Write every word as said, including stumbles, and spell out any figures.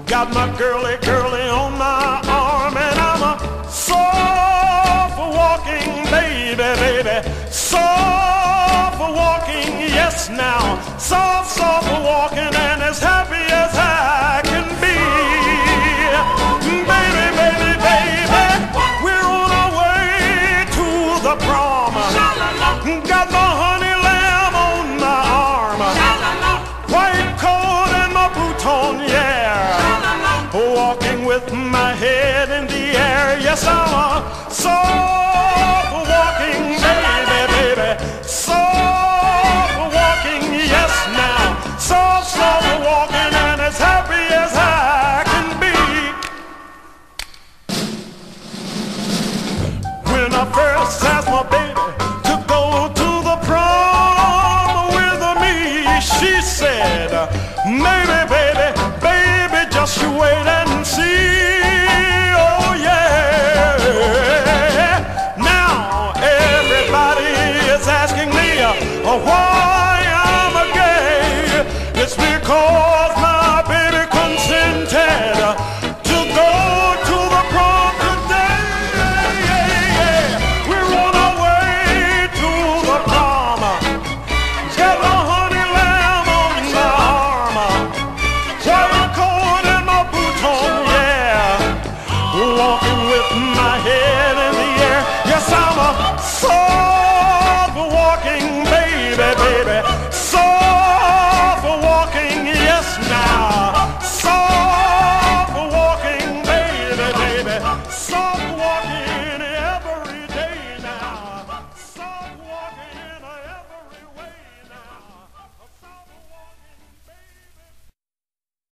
Got my girly, girly on my arm, and I'm a soft walking baby, baby. Soft walking, yes now. Soft, soft walking, and as happy as I can be. Baby, baby, baby, we're on our way to the prom. Got my honey lamb on my arm, white coat and my boots on, yeah. Walking with my head in the air, yes, I'm a soft walking baby, baby. Soft walking, yes now. Soft, soft walking, and as happy as I can be. When I first asked my baby to go to the prom with me, she said, maybe, baby, baby, just you wait and see. Oh yeah. Now everybody is asking me uh, why I'm a gay. It's because my baby consented uh, to go to the prom today. Yeah, yeah. We're on our way to the prom. Got my honey lamb on my arm, white coat and my boots on, yeah. Walking with my head in the air. Yes, I'm a soft walking baby, baby.